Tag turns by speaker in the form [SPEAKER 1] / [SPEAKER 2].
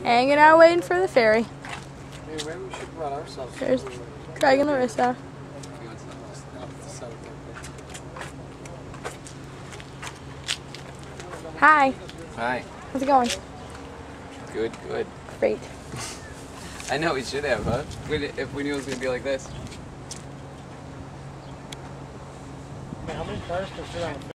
[SPEAKER 1] Hanging out waiting for the ferry.
[SPEAKER 2] Maybe we should run ourselves.
[SPEAKER 1] There's Craig and Larissa. Hi.
[SPEAKER 2] Hi.
[SPEAKER 1] How's it going?
[SPEAKER 2] Good, good.
[SPEAKER 1] Great.
[SPEAKER 2] I know we should have, huh? If we knew it was going to be like this.
[SPEAKER 3] How many cars can fit on